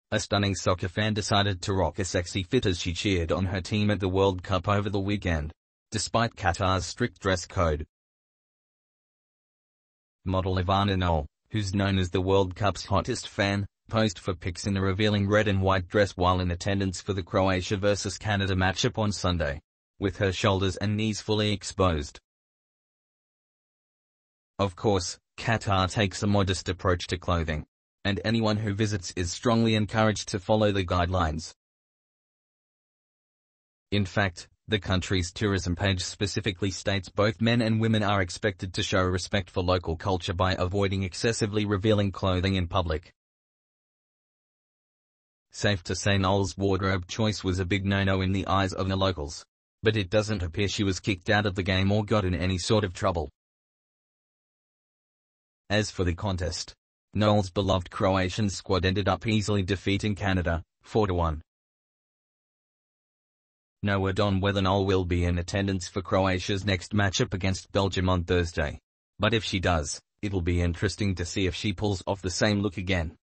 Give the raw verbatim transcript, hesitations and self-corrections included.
a stunning soccer fan decided to rock a sexy fit as she cheered on her team at the World Cup over the weekend, despite Qatar's strict dress code. Model Ivana Noel, who's known as the World Cup's hottest fan, posed for pics in a revealing red and white dress while in attendance for the Croatia versus Canada matchup on Sunday, with her shoulders and knees fully exposed. Of course, Qatar takes a modest approach to clothing, and anyone who visits is strongly encouraged to follow the guidelines. In fact, the country's tourism page specifically states both men and women are expected to show respect for local culture by avoiding excessively revealing clothing in public. Safe to say Noel's wardrobe choice was a big no-no in the eyes of the locals, but it doesn't appear she was kicked out of the game or got in any sort of trouble. As for the contest, Noel's beloved Croatian squad ended up easily defeating Canada, four to one. No word on whether Noel will be in attendance for Croatia's next matchup against Belgium on Thursday, but if she does, it'll be interesting to see if she pulls off the same look again.